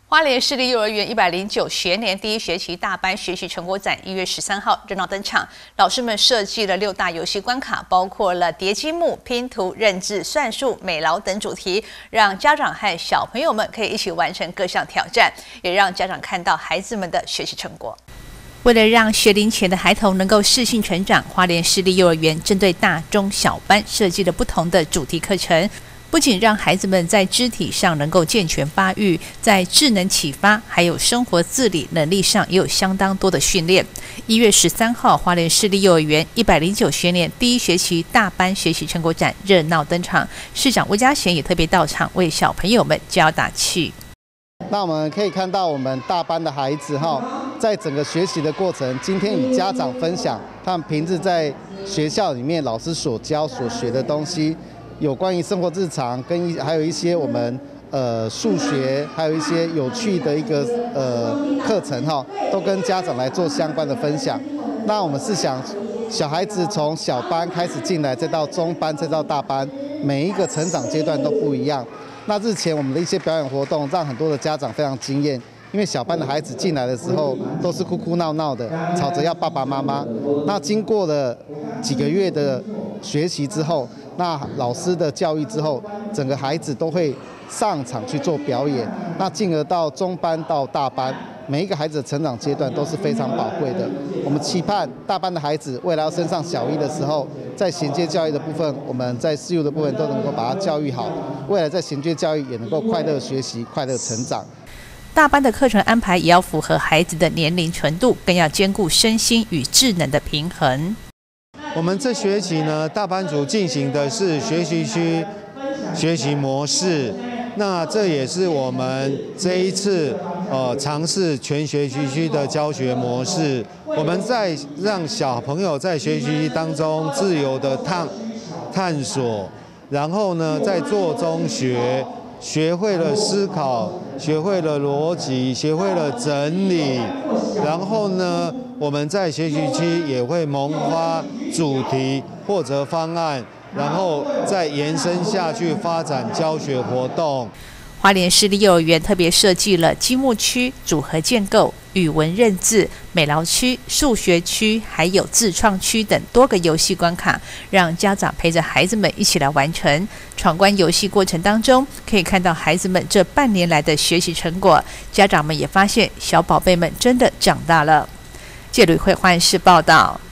花莲市立幼儿园109学年第一学期大班学习成果展1月13号热闹登场，老师们设计了6大游戏关卡，包括了叠积木、拼图、认字、算术、美劳等主题，让家长和小朋友们可以一起完成各项挑战，也让家长看到孩子们的学习成果。为了让学龄前的孩童能够适性成长，花莲市立幼儿园针对大、中、小班设计了不同的主题课程。不仅让孩子们在肢体上能够健全发育，在智能启发还有生活自理能力上也有相当多的训练。1月13号，花莲市立幼儿园109学年第一学期大班学习成果展热闹登场，市长魏家贤也特别到场为小朋友们加油打气。 那我们可以看到，我们大班的孩子在整个学习的过程，今天与家长分享他们平日在学校里面老师所教所学的东西。有关于生活日常，还有一些我们数学，还有一些有趣的一个课程都跟家长来做相关的分享。那我们是想，小孩子从小班开始进来，再到中班，再到大班，每一个成长阶段都不一样。那日前我们的一些表演活动，让很多的家长非常惊艳。因为小班的孩子进来的时候都是哭哭闹闹的，吵着要爸爸妈妈。那经过了几个月的学习之后，那老师的教育之后，整个孩子都会上场去做表演。那进而到中班到大班，每一个孩子的成长阶段都是非常宝贵的。我们期盼大班的孩子未来要升上小一的时候，在衔接教育的部分，我们在私幼的部分都能够把它教育好，未来在衔接教育也能够快乐学习、快乐成长。 大班的课程安排也要符合孩子的年龄程度，更要兼顾身心与智能的平衡。 我们这学期呢，大班组进行的是学习区学习模式，那这也是我们这一次尝试全学习区的教学模式。我们在让小朋友在学习区当中自由的探索，然后呢，在做中学会了思考，学会了逻辑，学会了整理，然后呢，我们在学习区也会萌发主题或者方案，然后再延伸下去发展教学活动。 花莲市立幼儿园特别设计了积木区、组合建构、语文认字、美劳区、数学区，还有自创区等多个游戏关卡，让家长陪着孩子们一起来完成。闯关游戏过程当中，可以看到孩子们这半年来的学习成果，家长们也发现小宝贝们真的长大了。记者吕慧花莲市报道。